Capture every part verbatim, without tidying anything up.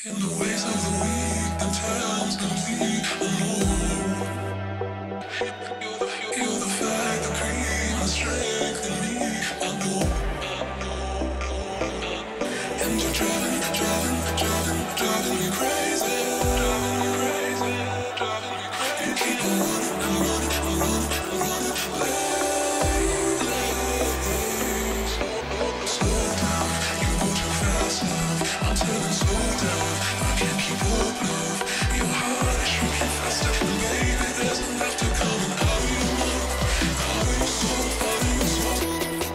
In the ways of the week, the time's complete alone. You're the, you're the fact, the cream, the strength in me. I know, and you're driving, driving, driving, driving me crazy, driving me crazy, driving me crazy. You keep on running and running and running and running late, late. Slow down, you go too fast, love. I'm telling slow down. I can't keep up, love. Your heart is shrinking faster, and baby, there's enough to come out of your mouth, out of your soul, out of your soul.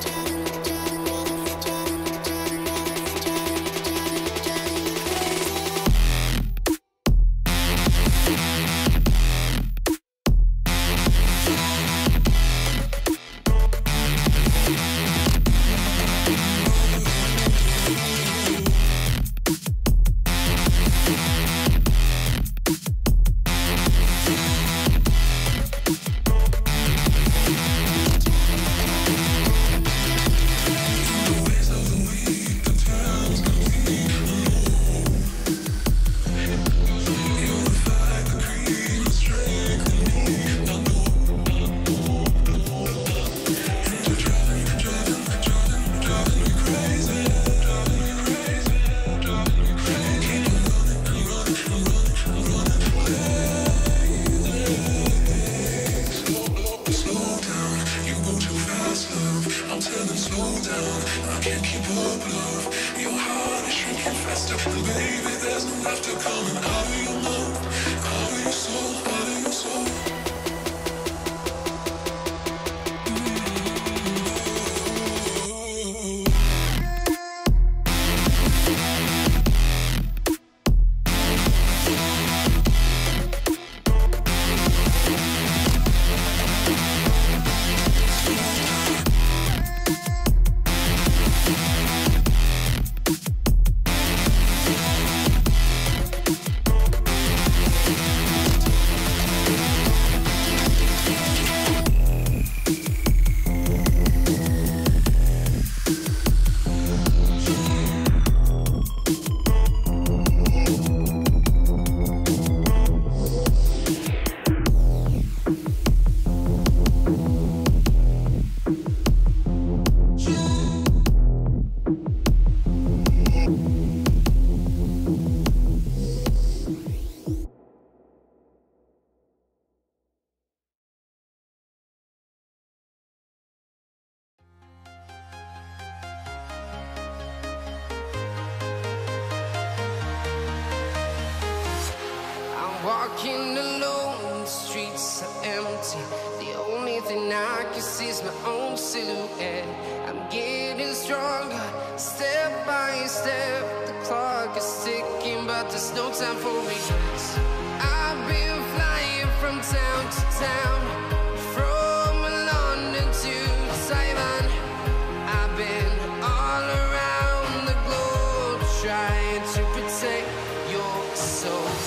Walking alone, the streets are empty. The only thing I can see is my own silhouette. I'm getting stronger, step by step. The clock is ticking, but there's no time for regrets. I've been flying from town to town, from London to Taiwan. I've been all around the globe, trying to protect your soul.